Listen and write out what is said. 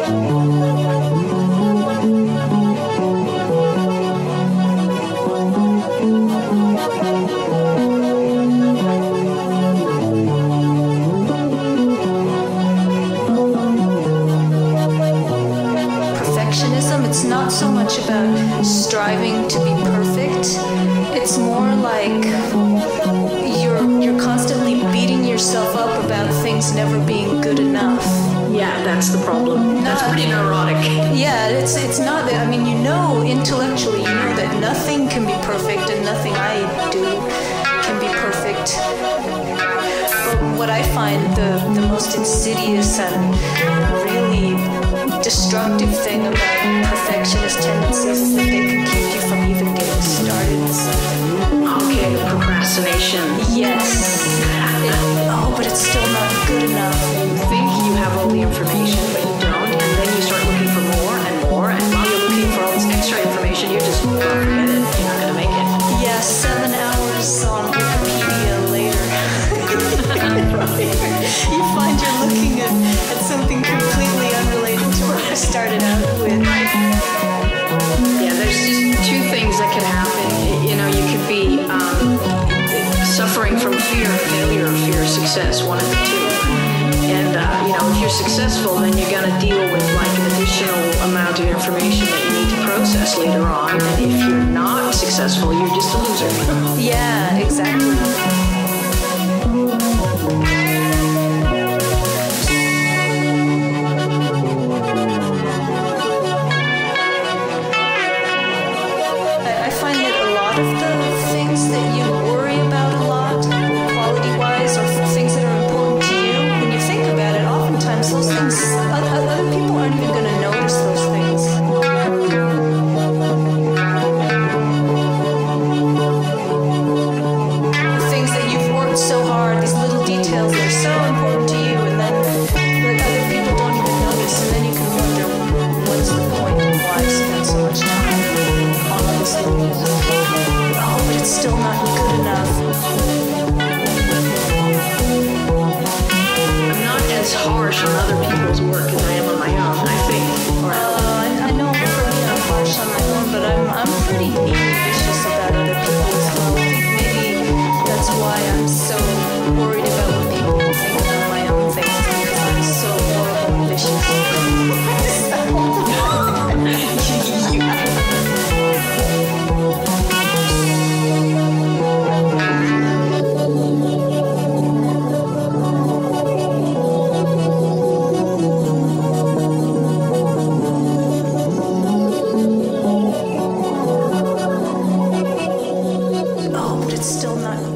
Perfectionism, it's not so much about striving to be perfect. It's more like you're constantly beating yourself up about things never being good enough. Yeah, that's the problem. That's pretty neurotic. Yeah, it's not that. I mean, you know, intellectually, you know that nothing can be perfect and nothing I do can be perfect. But what I find the most insidious and really destructive thing about perfectionist tendencies is that they can keep you from even getting started. Okay, procrastination. Yes. But it's still not good enough. You think you have all the information, but you don't, and then you start looking for more, and while you're looking for all this extra information, you're just, well, forget it, you're not going to make it. Yeah, 7 hours on Wikipedia later. You find you're looking at something completely unrelated to what you started out with. Yeah, there's just two things that can happen. You know, you could be suffering from fear of failure or fear of success, one of the two. And, you know, if you're successful, then you're going to deal with like an additional amount of information that you need to process later on. And if you're not successful, you're just a loser. Yeah, exactly. I find that a lot of the things that you worry about a lot, quality-wise, or things that are important to you, when you think about it, oftentimes those things, other people aren't even going to notice those things. The things that you've worked so hard, these little details that are so important to you, and then like other people don't even notice, and then you can wonder what's the point and why I spent so much time on those things. But it's still not good enough. I'm not as harsh on other people's work as I am on my own, I think. I know for me I'm harsh on my own, but I'm pretty mean and vicious about other people as well. I think maybe that's why I'm so worried about what people will think about my own things, because I'm so horrible and vicious. But it's still not